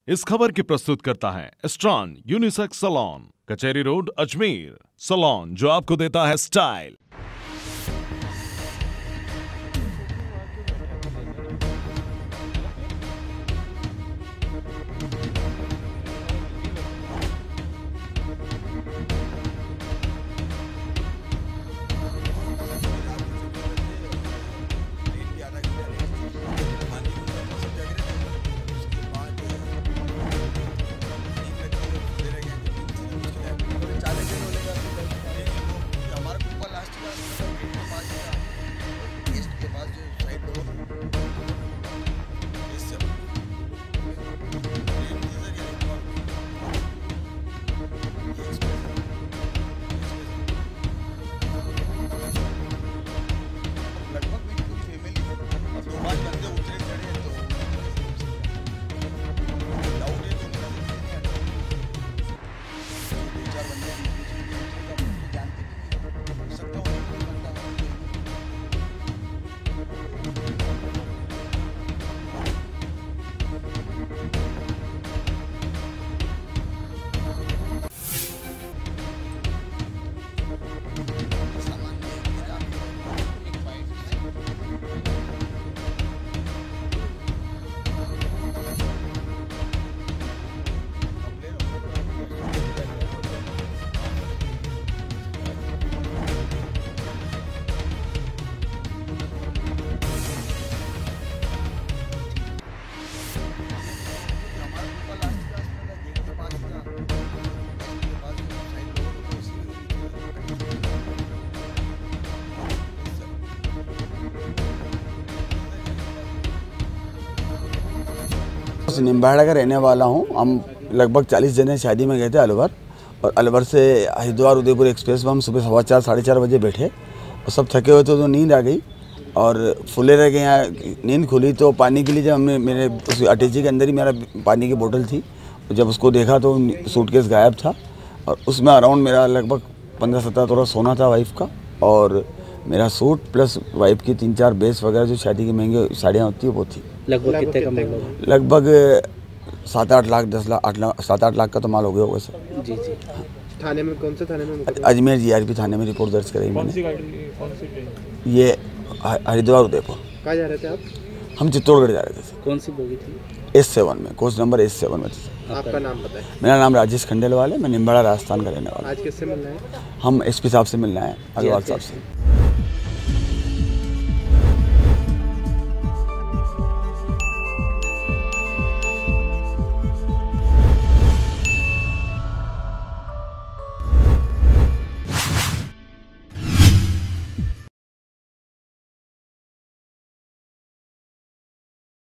इस खबर की प्रस्तुत करता है स्ट्रॉन unisex salon, Kachahri Road, Ajmer. Salon जो आपको देता है स्टाइल। निम्बाड़ा का रहने वाला हूँ। हम लगभग 40 जने शादी में गए थे अलवर, और अलवर से हरिद्वार उदयपुर एक्सप्रेस में हम सुबह 4:15 साढ़े 4 बजे बैठे और सब थके हुए थे तो नींद आ गई और फुले रह गए। यहाँ नींद खुली तो पानी के लिए जब हमने मेरे उस अटैची के अंदर ही मेरा पानी की बोतल थी, जब उसको देखा तो सूटकेस गायब था और उसमें अराउंड मेरा लगभग 15-17 तोला सोना था वाइफ का, और मेरा सूट प्लस वाइफ की 3-4 बेस वगैरह जो शादी की महंगी साड़ियाँ होती है वो थी। लगभग कितने का माल? लगभग 7-8 लाख 10 लाख 7-8 लाख का तो माल हो गया होगा सर। जी जी। थाने में कौन से थाने में? अजमेर GRP थाने में रिपोर्ट दर्ज कराई मैंने। ये हरिद्वार उदयपुर। कहाँ जा रहे थे आप? हम चित्तौड़गढ़ जा रहे थे। कौन सी बोगी थी? S7 में, कोच नंबर S7 में थी। आपका नाम पता है? मेरा नाम राजेश खंडेलवाल है, मैं निम्बाड़ा राजस्थान का रहने वाला। आज किससे मिलना है? हम SP साहब से मिलना है, अग्रवाल साहब से।